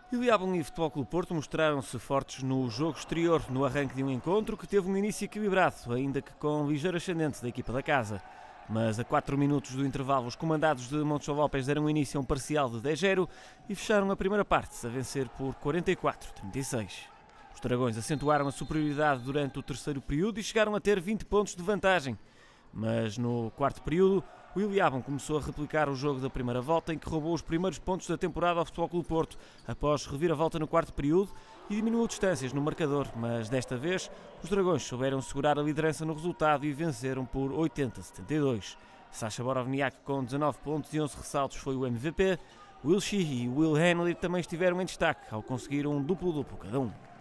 Iliabum e Futebol Clube Porto mostraram-se fortes no jogo exterior, no arranque de um encontro que teve um início equilibrado, ainda que com ligeiro ascendente da equipa da casa. Mas a 4 minutos do intervalo, os comandados de Montijo López deram início a um parcial de 10-0 e fecharam a primeira parte, a vencer por 44-36. Os Dragões acentuaram a superioridade durante o terceiro período e chegaram a ter 20 pontos de vantagem. Mas no quarto período, o Iliabum começou a replicar o jogo da primeira volta, em que roubou os primeiros pontos da temporada ao Futebol Clube Porto, após reviravolta no quarto período e diminuiu distâncias no marcador, mas desta vez os Dragões souberam segurar a liderança no resultado e venceram por 80-72. Sacha Borovniak, com 19 pontos e 11 ressaltos, foi o MVP. Will Sheehy e Will Henley também estiveram em destaque ao conseguir um duplo-duplo cada um.